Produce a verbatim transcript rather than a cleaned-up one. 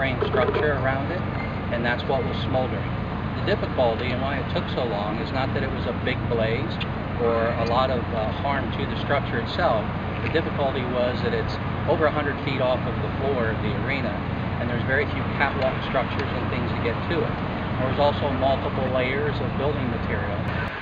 frame structure around it, and that's what was smoldering. The difficulty and why it took so long is not that it was a big blaze or a lot of uh, harm to the structure itself. The difficulty was that it's over one hundred feet off of the floor of the arena, and there's very few catwalk structures and things to get to it. There was also multiple layers of building material.